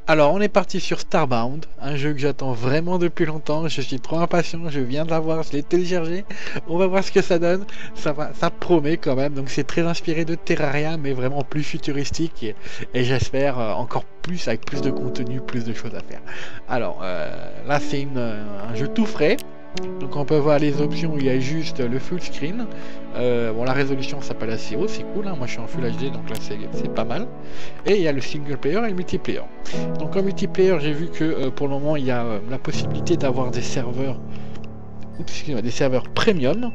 Alors, on est parti sur Starbound, un jeu que j'attends vraiment depuis longtemps. Je suis trop impatient, je viens de l'avoir, je l'ai téléchargé. On va voir ce que ça donne. Ça promet quand même. Donc, c'est très inspiré de Terraria, mais vraiment plus futuristique et j'espère encore plus avec plus de contenu, plus de choses à faire. Alors, là, c'est un jeu tout frais. Donc on peut voir les options, il y a juste le full screen. Bon, la résolution s'appelle assez haut, c'est cool, hein. Moi je suis en full HD, donc là c'est pas mal. Et il y a le single player et le multiplayer. Donc en multiplayer, j'ai vu que pour le moment il y a la possibilité d'avoir des serveurs, des serveurs premium.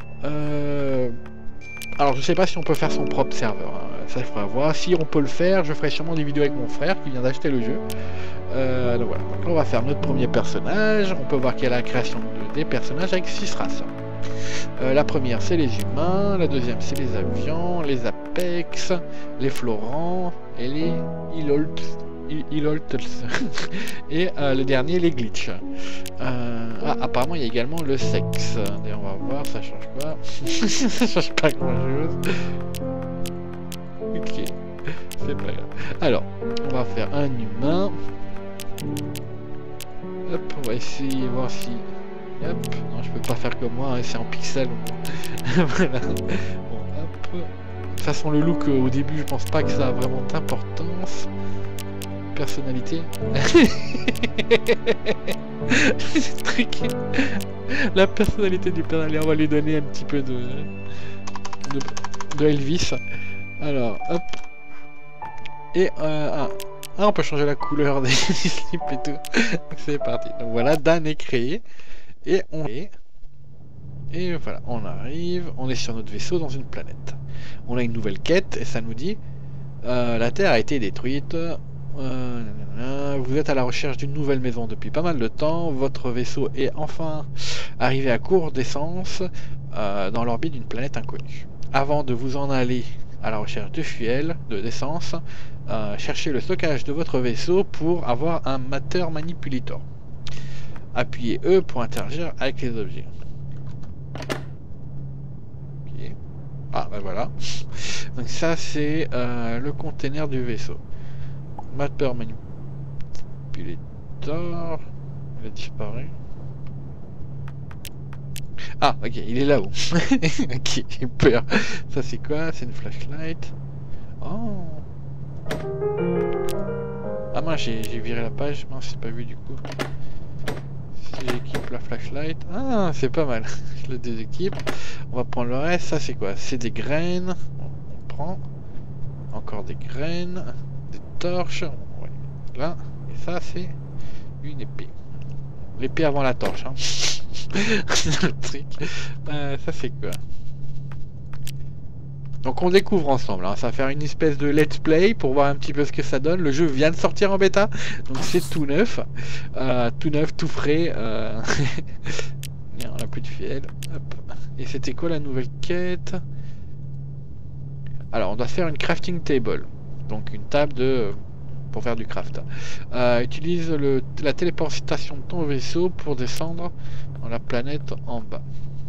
Alors je sais pas si on peut faire son propre serveur, hein. Ça il faudra voir. Si on peut le faire, je ferai sûrement des vidéos avec mon frère qui vient d'acheter le jeu. Donc voilà, donc on va faire notre premier personnage. On peut voir qu'il y a la création des personnages avec 6 races. La première c'est les humains, la deuxième c'est les avions, les apex, les florents et les ilolts et le dernier les glitch. Apparemment il y a également le sexe. D'ailleurs on va voir, ça change quoi. Ça change pas grand chose. Ok, c'est pas grave. Alors on va faire un humain. Hop, on va essayer de voir si... Hop, non je peux pas faire comme moi, hein, c'est en pixels. Voilà. Bon, hop. De toute façon le look au début je pense pas que ça a vraiment d'importance. Personnalité. C'est tricky. La personnalité du père, allez, on va lui donner un petit peu de Elvis. Alors, hop. Et on peut changer la couleur des slips et tout. C'est parti. Donc voilà, Dan est créé. Et et voilà, on arrive. On est sur notre vaisseau dans une planète. On a une nouvelle quête et ça nous dit la Terre a été détruite. Vous êtes à la recherche d'une nouvelle maison depuis pas mal de temps. Votre vaisseau est enfin arrivé à court d'essence dans l'orbite d'une planète inconnue. Avant de vous en aller à la recherche de fuel, d'essence, cherchez le stockage de votre vaisseau pour avoir un matter manipulator. Appuyez E pour interagir avec les objets. Okay. Ah ben voilà. Donc ça c'est le container du vaisseau. Matter manipulator. Il a disparu. Ah ok, il est là-haut. Ok, j'ai peur. Ça c'est quoi? C'est une flashlight. Oh. Ah mince, j'ai viré la page. Mince, j'ai pas vu du coup. Si j'équipe la flashlight. Ah, c'est pas mal. Je le déséquipe. On va prendre le reste. Ça c'est quoi? C'est des graines. On prend. Encore des graines. Des torches. Ouais. Là. Et ça c'est une épée. L'épée avant la torche. Hein. Le truc. Ça c'est quoi? Donc on découvre ensemble, hein. Ça va faire une espèce de let's play pour voir un petit peu ce que ça donne. Le jeu vient de sortir en bêta, donc c'est tout neuf, tout frais. On n'a plus de fiel. Hop. Et c'était quoi la nouvelle quête? Alors on doit faire une crafting table, donc une table pour faire du craft. Utilise la téléportation de ton vaisseau pour descendre dans la planète en bas.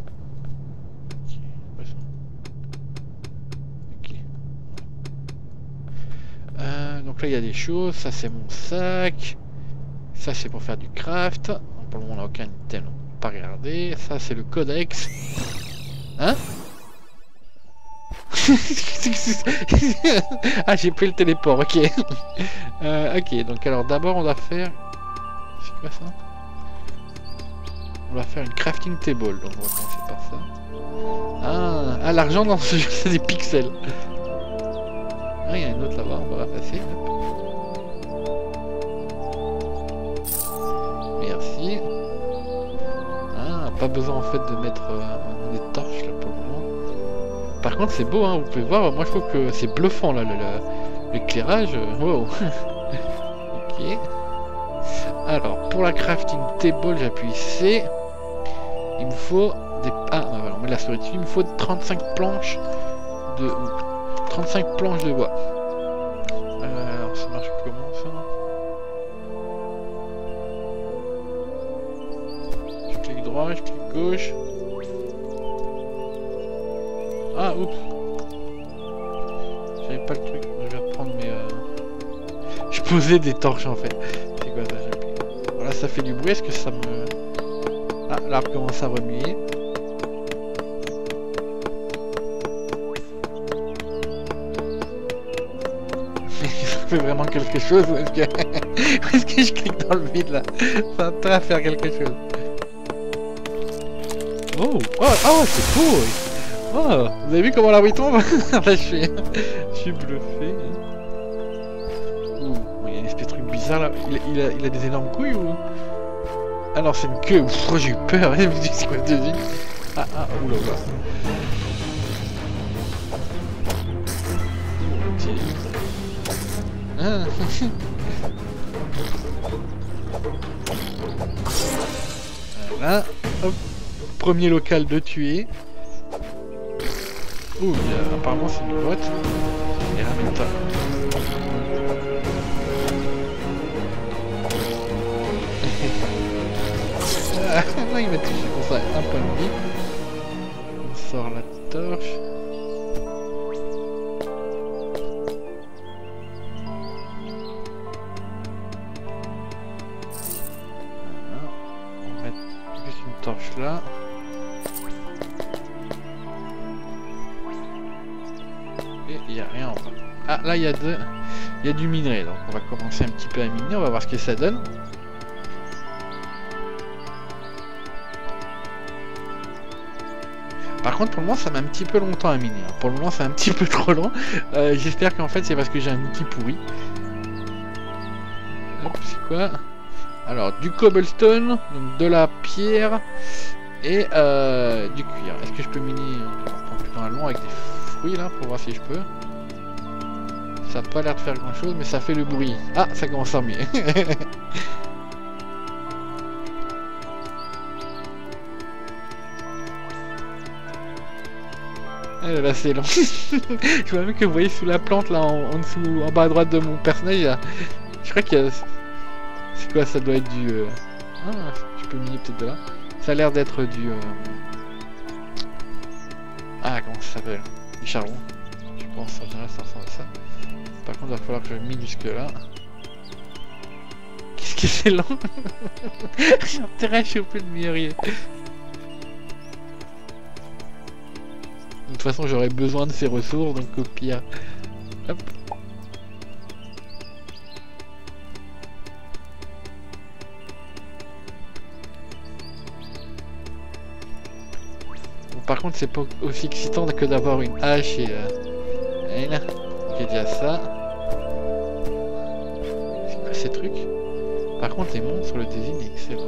Donc là il y a des choses, ça c'est mon sac, ça c'est pour faire du craft, pour le moment on n'a aucun item, pas regarder, ça c'est le codex, hein? Ah j'ai pris le téléport, ok. Ok, donc alors d'abord on va faire, c'est quoi ça? On va faire une crafting table, donc on va commencer par ça. Ah l'argent dans ce jeu c'est des pixels. Ah, il y a une autre là-bas, on va passer. Merci. Ah, pas besoin en fait de mettre des torches là pour le moment. Par contre, c'est beau, hein, vous pouvez voir. Moi, je trouve que c'est bluffant là, l'éclairage. Wow. Ok. Alors, pour la crafting table, j'appuie C. Il me faut des. Ah, voilà, on met la souris dessus. Il me faut 35 planches de. 35 planches de bois. Alors ça marche comment ça? Je clique droit, je clique gauche. Ah oups. J'avais pas le truc. Je vais reprendre mes... Je poser des torches en fait. C'est quoi ça? Voilà, ça fait du bruit. Est-ce que ça me... Ah, l'arbre commence à remuer. Ça fait vraiment quelque chose ou est-ce que... est-ce que je clique dans le vide là? Ça a intérêt à faire quelque chose. Oh, oh, c'est beau. Oh, vous avez vu comment la bruit tombe? Là, je suis bluffé. Ouh, il y a une espèce de truc bizarre là. Il a des énormes couilles ou... Ah non, c'est une queue. Ouf, j'ai eu peur. Je me dis, c'est quoi de vie? Ah, oula. Ah. Voilà. Hop. Premier local de tuer. Ouh, apparemment c'est une botte. Et ramène-toi. Non, il m'a touché pour ça. Un point de vie. On sort la torche. Voilà. On va mettre juste une torche là. Et il n'y a rien en bas. Ah, là il y a du minerai. Donc on va commencer un petit peu à miner. On va voir ce que ça donne. Par contre, pour le moment, ça met un petit peu longtemps à miner. Pour le moment, c'est un petit peu trop long. J'espère qu'en fait, c'est parce que j'ai un outil pourri. Hop, c'est quoi? Alors, du cobblestone, donc de la pierre et du cuir. Est-ce que je peux miner plutôt un long avec des fruits là pour voir si je peux? Ça n'a pas l'air de faire grand chose, mais ça fait le bruit. Ah, ça commence à remuer. Là c'est long. Je vois même que vous voyez sous la plante là en dessous, en bas à droite de mon personnage. Je crois qu'il y a... C'est quoi? Ça doit être du... Ah, je peux miner peut-être de là. Ça a l'air d'être du... Ah, comment ça s'appelle? Du charbon. Je pense en général ça ressemble à ça. Par contre il va falloir que je mine jusque là. Qu'est-ce que c'est long? J'ai intérêt à choper le meilleur. De toute façon, j'aurais besoin de ces ressources, donc au pire. Hop. Bon, par contre, c'est pas aussi excitant que d'avoir une hache et... Voilà. J'ai déjà ça. C'est quoi ces trucs? Par contre, les monstres, le design est excellent.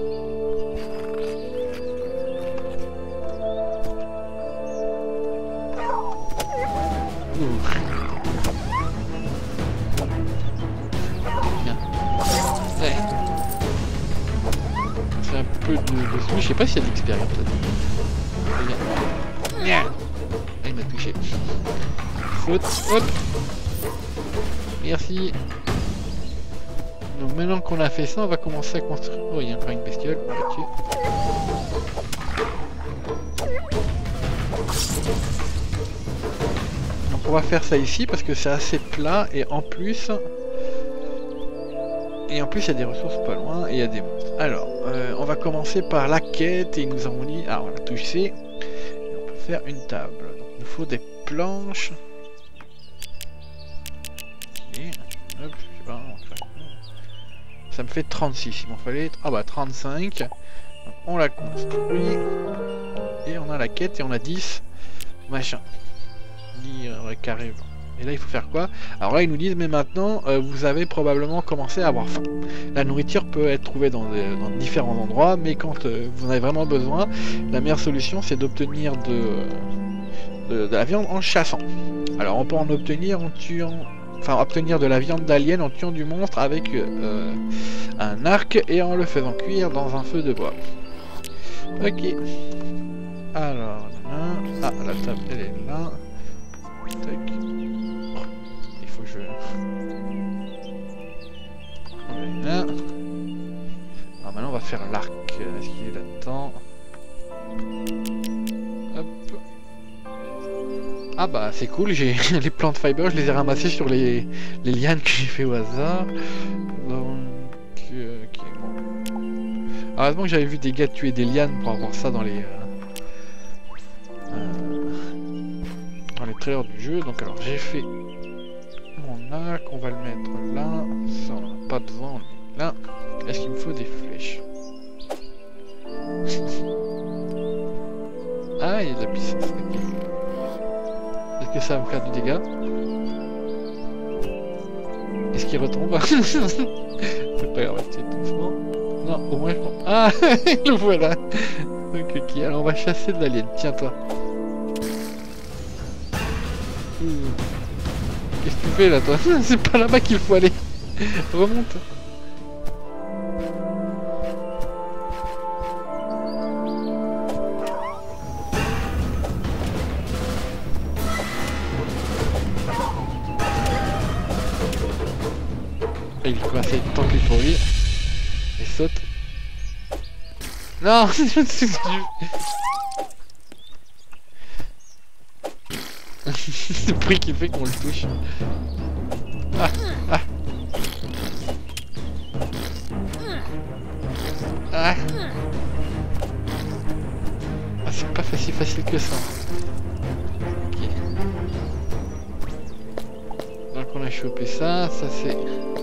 C'est un peu de soumis, je sais pas s'il y a de l'expérience là. Il m'a touché. Faute, hop. Merci. Donc maintenant qu'on a fait ça, on va commencer à construire. Oh, il y a encore une bestiole, on va la tuer. On va faire ça ici parce que c'est assez plat et en plus il y a des ressources pas loin et il y a des monstres. Alors on va commencer par la quête et ils nous ont dit, ah on a touché et on peut faire une table. Donc il nous faut des planches. Okay. Hop, je sais pas, ça me fait 36, il m'en fallait 35. Donc, on la construit et on a la quête et on a 10 machin. Carré. Et là il faut faire quoi? Alors là ils nous disent mais maintenant vous avez probablement commencé à avoir faim. La nourriture peut être trouvée dans différents endroits, mais quand vous en avez vraiment besoin, la meilleure solution c'est d'obtenir de la viande en chassant. Alors on peut en obtenir en tuant, enfin obtenir de la viande d'alien en tuant du monstre avec un arc et en le faisant cuire dans un feu de bois. Ok. Alors là, la table elle est là. Tac. Il faut que je... Voilà. Alors maintenant on va faire l'arc. Est-ce qu'il est là-dedans? Hop. Ah Ah bah c'est cool, j'ai les plantes fiber, je les ai ramassées sur les lianes que j'ai fait au hasard. Donc, ok, bon. Heureusement que j'avais vu des gars tuer des lianes pour avoir ça dans les trailers du jeu. Donc alors j'ai fait mon arc, on va le mettre là. Ça on n'a pas besoin, on le met là. Est-ce qu'il me faut des flèches? Ah, il y a de la puissance. Okay. Est-ce que ça va me faire du dégât? Est-ce qu'il retombe? C'est pas grave, c'est doucement. Non, au moins je prends... Ah, le voilà. Donc ok, alors on va chasser de l'alien. Tiens-toi. Qu'est-ce que tu fais là, toi? C'est pas là-bas qu'il faut aller. Remonte. Il est coincé tant pis pour lui. Et saute. Non. C'est le bruit qui fait qu'on le touche. Ah, ah. Ah. Ah, c'est pas facile que ça. Ok. Donc on a chopé ça, ça c'est...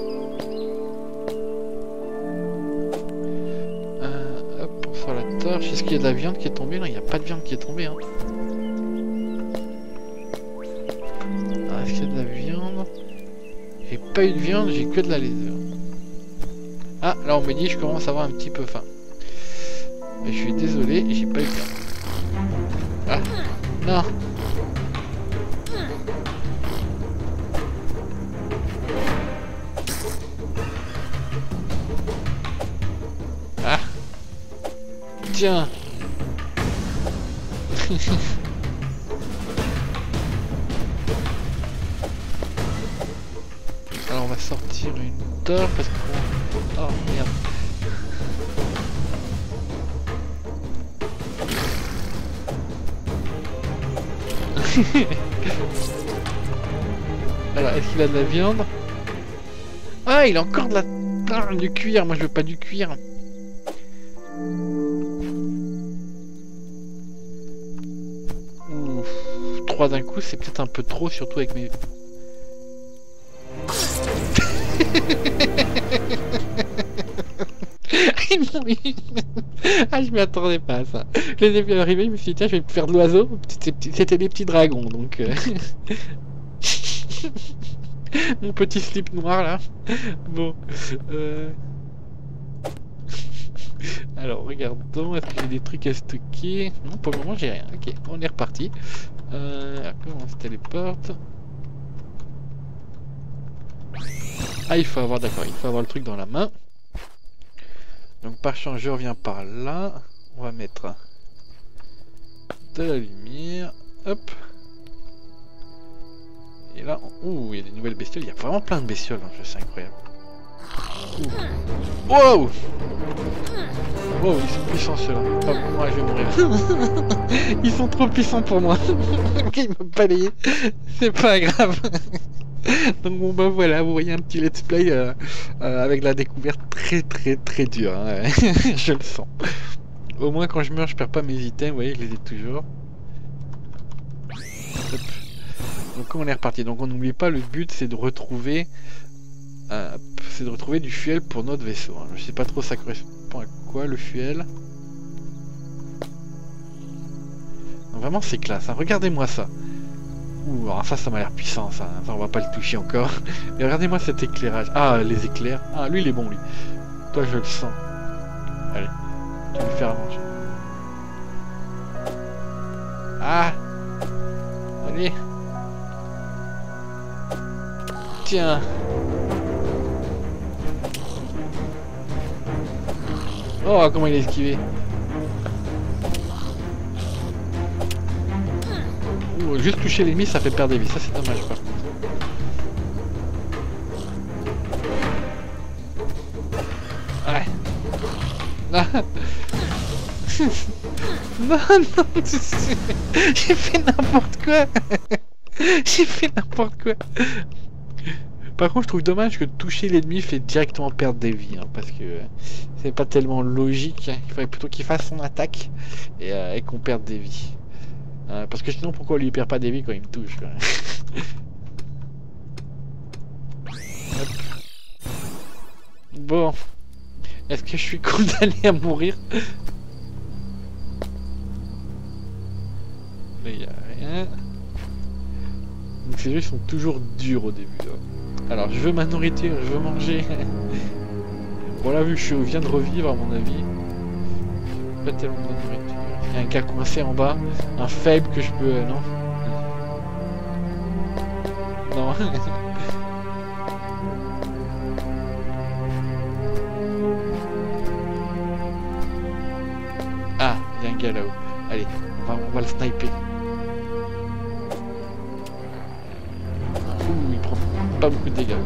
hop, on sort la torche. Est-ce qu'il y a de la viande qui est tombée? Non, il n'y a pas de viande qui est tombée. Hein. Ah, est-ce qu'il y a de la viande? J'ai pas eu de viande, j'ai que de la laser. Ah, là on me dit je commence à avoir un petit peu faim. Mais je suis désolé, j'ai pas eu de viande. Ah, non. Ah. Tiens. Alors on va sortir une torche parce qu'on... Oh merde. Alors est-ce qu'il a de la viande? Ah, il a encore de la... Ah, du cuir, moi je veux pas du cuir. Ouf, 3 d'un coup c'est peut-être un peu trop, surtout avec mes... Ah, je m'y attendais pas à ça. Je les ai vu arriver, je me suis dit tiens, je vais faire de l'oiseau. C'était des petits dragons, donc... Mon petit slip noir là. Bon. Alors, regardons, est-ce que j'ai des trucs à stocker? Non, pour le moment, j'ai rien. Ok, on est reparti. Après, on se téléporte. Ah, il faut avoir, d'accord, il faut avoir le truc dans la main. Donc, par chance, je reviens par là. On va mettre de la lumière. Hop. Et là, ouh, il y a des nouvelles bestioles. Il y a vraiment plein de bestioles dans le jeu, c'est incroyable. Wow! Wow, ils sont puissants ceux-là. Pas pour moi, je vais mourir. Ils sont trop puissants pour moi. Il m'a balayé. C'est pas grave. Donc bon bah voilà, vous voyez un petit let's play avec la découverte très dure. Hein. Je le sens. Au moins quand je meurs, je perds pas mes items. Vous voyez, je les ai toujours. Hop. Donc on est reparti. Donc on n'oublie pas, le but c'est de retrouver du fuel pour notre vaisseau. Hein. Je sais pas trop ça correspond à quoi le fuel. Donc, vraiment c'est classe. Hein. Regardez-moi ça. Ouh, alors ça m'a l'air puissant ça. Ça on va pas le toucher encore. Mais regardez-moi cet éclairage. Ah les éclairs. Ah lui il est bon lui. Toi je le sens. Allez, tu vas me faire manger. Ah. Allez. Tiens. Oh, comment il a esquivé. Ouh, juste toucher l'ennemi, ça fait perdre des vies. Ça, c'est dommage, par contre. Ouais. Non, non, non. J'ai fait n'importe quoi. J'ai fait n'importe quoi. Par contre, je trouve dommage que toucher l'ennemi fait directement perdre des vies, hein, parce que c'est pas tellement logique. Il faudrait plutôt qu'il fasse son attaque et qu'on perde des vies. Parce que sinon, pourquoi lui perd pas des vies quand il me touche, quoi. Hop. Bon, est-ce que je suis condamné à mourir? Là, il n'y a rien. Donc ces jeux sont toujours durs au début. Là. Alors, je veux ma nourriture, je veux manger. Bon là, vu que je viens de revivre, à mon avis, pas tellement de nourriture. Il y a un gars coincé en bas, un faible que je peux... non. Non. Ah, il y a un gars là-haut. Allez, on va le sniper. Ouh, il prend pas beaucoup de dégâts.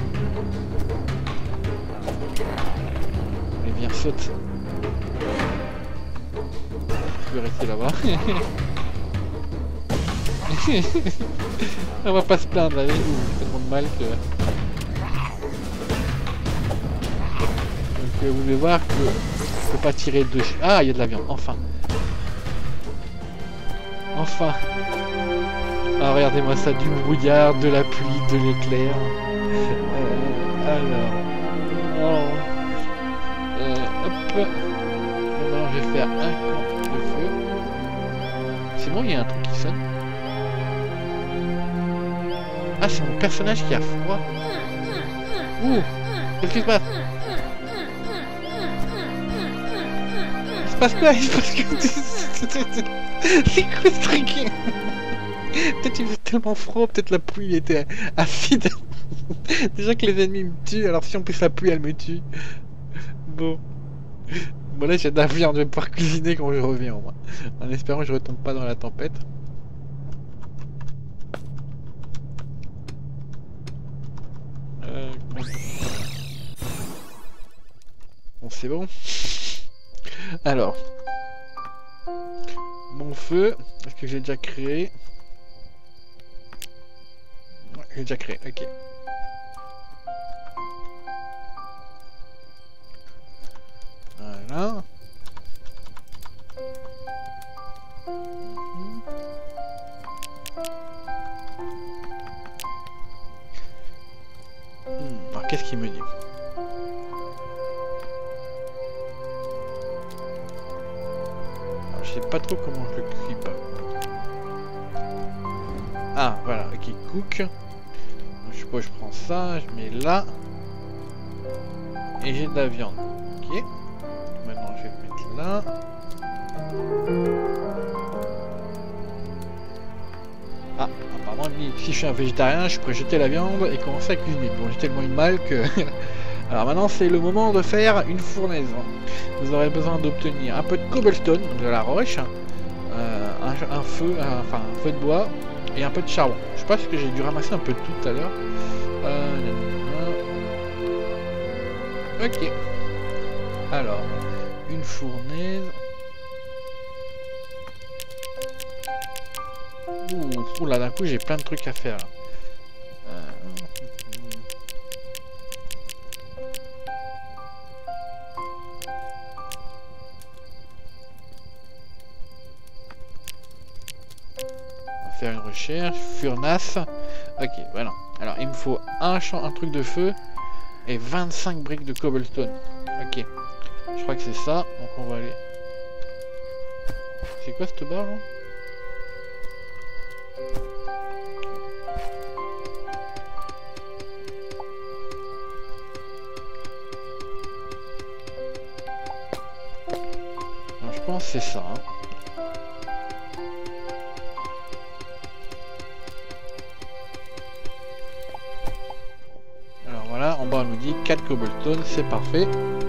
Allez, viens, saute. Je vais rester là-bas. On va pas se plaindre, là. Ouh, tellement de mal que... Donc, vous devez voir que je peux pas tirer de... Ah, il y a de la viande, enfin. Enfin. Ah, regardez-moi ça, du brouillard, de la pluie, de l'éclair. Alors... Oh. Hop. Maintenant, je vais faire un camp de feu. C'est bon, il y a un truc qui sonne. Ah, c'est mon personnage qui a froid. Ouh. Qu'est-ce qui se passe? Il se passe quoi? Il se passe quoi? C'est quoi ce truc? Peut-être il faisait tellement froid, peut-être la pluie était acide. Déjà que les ennemis me tuent, alors si en plus la pluie elle me tue. Bon. Bon là j'ai de la viande, je vais pouvoir cuisiner quand je reviens au moins. En espérant que je retombe pas dans la tempête. Bon c'est bon. Alors. Mon feu, est-ce que j'ai déjà créé? Ouais, j'ai déjà créé, ok. Voilà. Alors qu'est-ce qu'il me dit? Alors, je sais pas trop comment je le cuis pas. Ah voilà, ok, cook. Donc, je suppose que je prends ça, je mets là. Et j'ai de la viande. Ok. Maintenant je vais le mettre là. Ah, apparemment si je suis un végétarien, je pourrais jeter la viande et commencer à cuisiner. Bon, j'ai tellement eu de mal que... Alors maintenant c'est le moment de faire une fournaise. Vous aurez besoin d'obtenir un peu de cobblestone, donc de la roche, un feu, enfin un feu de bois et un peu de charbon. Je pense que j'ai dû ramasser un peu de tout tout à l'heure. Ok. Alors, une fournaise. Ouh là, d'un coup j'ai plein de trucs à faire. Faire une recherche, furnace. Ok, voilà. Alors il me faut un truc de feu et 25 briques de cobblestone. Ok, je crois que c'est ça. Donc on va aller. C'est quoi cette barre là? Je pense que c'est ça. Hein. Voilà, en bas on nous dit 4 cobblestone, c'est parfait.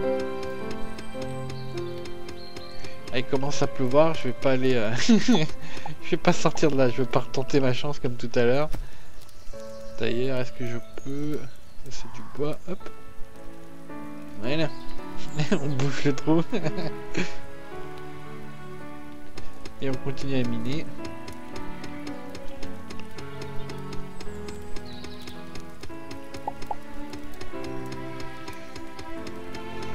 Ah, il commence à pleuvoir, je vais pas aller... je vais pas sortir de là, je vais pas retenter ma chance comme tout à l'heure. D'ailleurs, est-ce que je peux... C'est du bois, hop. Voilà. On bouge le trou. Et on continue à miner.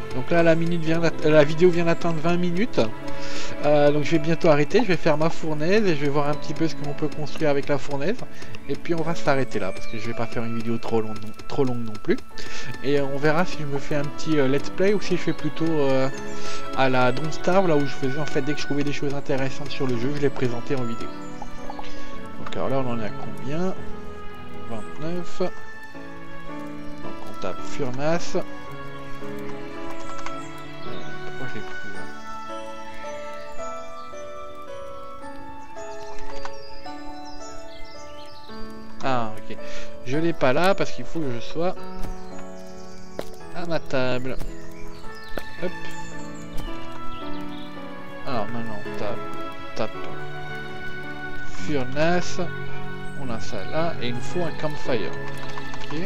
Donc là la vidéo vient d'atteindre 20 minutes. Donc je vais bientôt arrêter, je vais faire ma fournaise et je vais voir un petit peu ce qu'on peut construire avec la fournaise. Et puis on va s'arrêter là parce que je vais pas faire une vidéo trop longue non plus. Et on verra si je me fais un petit let's play ou si je fais plutôt à la Don't Starve, là où je faisais en fait dès que je trouvais des choses intéressantes sur le jeu, je les présentais en vidéo. Donc alors là on en est à combien? 29. Donc on tape Furnace. Pourquoi je l'ai plus là? Ah ok. Je l'ai pas là parce qu'il faut que je sois à ma table. Hop. Alors maintenant on tape Furnace. On a ça là et il nous faut un campfire. Ok.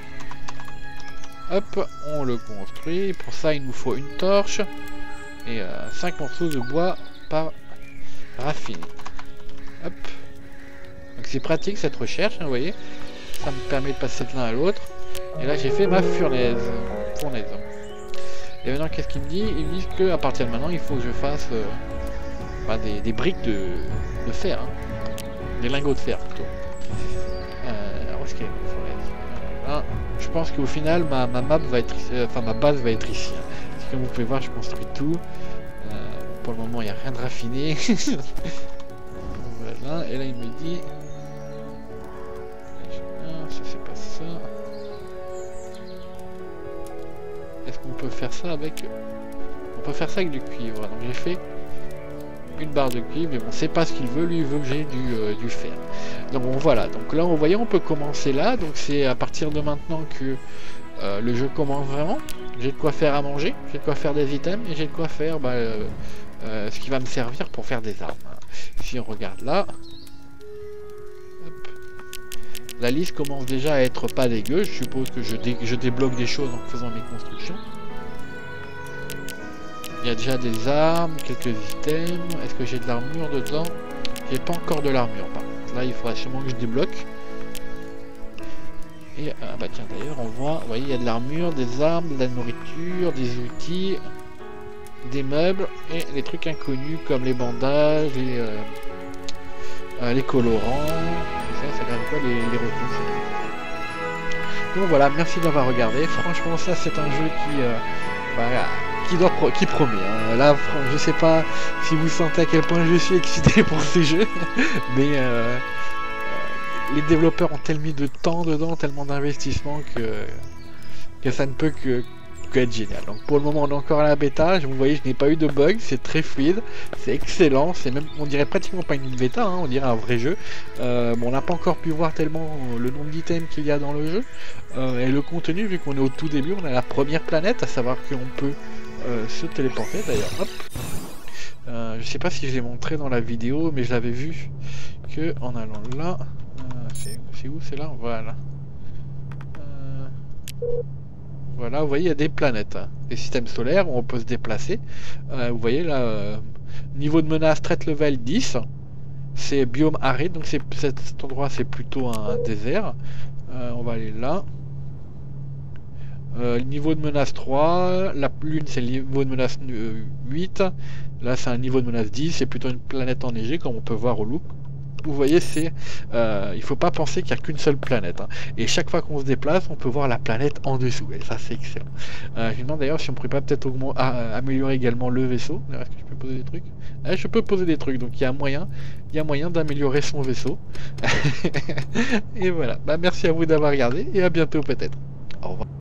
Hop, on le construit. Pour ça il nous faut une torche et 5 morceaux de bois par raffiné. Hop. Donc c'est pratique cette recherche, hein, vous voyez. Ça me permet de passer de l'un à l'autre. Et là j'ai fait ma fournaise. Et maintenant qu'est-ce qu'il me dit? Il me dit qu'à partir de maintenant il faut que je fasse des briques de fer. Hein. Des lingots de fer plutôt. Alors où est-ce qu'il y a une fournaise? Je pense qu'au final ma map va être ma base va être ici. Hein. Comme vous pouvez voir je construis tout. Pour le moment il n'y a rien de raffiné. Voilà, et là il me dit... ça c'est pas ça. Est-ce qu'on peut faire ça avec... On peut faire ça avec du cuivre. Donc j'ai fait une barre de cuivre, mais bon c'est pas ce qu'il veut, lui il veut que j'ai du fer. Donc bon, voilà, donc là vous voyez on peut commencer là, donc c'est à partir de maintenant que le jeu commence vraiment. J'ai de quoi faire à manger, j'ai de quoi faire des items, et j'ai de quoi faire ce qui va me servir pour faire des armes. Si on regarde là, hop. La liste commence déjà à être pas dégueu, je suppose que je débloque des choses en faisant mes constructions. Il y a déjà des armes, quelques items. Est-ce que j'ai de l'armure dedans? J'ai pas encore de l'armure par contre. Là il faudra sûrement que je débloque. Et bah tiens d'ailleurs on voit, vous voyez il y a de l'armure, des armes, de la nourriture, des outils, des meubles et les trucs inconnus comme les bandages, les colorants. Ça regarde quoi les retouches. Donc voilà, merci d'avoir regardé. Franchement ça c'est un jeu qui promet. Hein. Là, je sais pas si vous sentez à quel point je suis excité pour ces jeux, mais les développeurs ont tellement mis de temps dedans, tellement d'investissement que ça ne peut que être génial. Donc pour le moment, on est encore à la bêta. Vous voyez, je n'ai pas eu de bug, c'est très fluide, c'est excellent. C'est même, on dirait pratiquement pas une bêta, hein, on dirait un vrai jeu. Bon, on n'a pas encore pu voir tellement le nombre d'items qu'il y a dans le jeu et le contenu, vu qu'on est au tout début, on a la première planète, à savoir qu'on peut se téléporter d'ailleurs. Hop. Je sais pas si je l'ai montré dans la vidéo, mais je l'avais vu que en allant là, c'est où? C'est là, voilà. Voilà, vous voyez, il y a des planètes, hein, des systèmes solaires où on peut se déplacer. Vous voyez là, niveau de menace threat level 10, c'est biome aride, donc cet endroit c'est plutôt un désert. On va aller là. Niveau de menace 3, la lune c'est le niveau de menace 8, là c'est un niveau de menace 10, c'est plutôt une planète enneigée comme on peut voir au loop. Vous voyez, il faut pas penser qu'il n'y a qu'une seule planète, hein. Et chaque fois qu'on se déplace on peut voir la planète en dessous, et ça c'est excellent. Je me demande d'ailleurs si on pourrait pas peut-être améliorer également le vaisseau. Est-ce que je peux poser des trucs? Je peux poser des trucs, donc il y a moyen d'améliorer son vaisseau. Et voilà, merci à vous d'avoir regardé et à bientôt peut-être. Au revoir.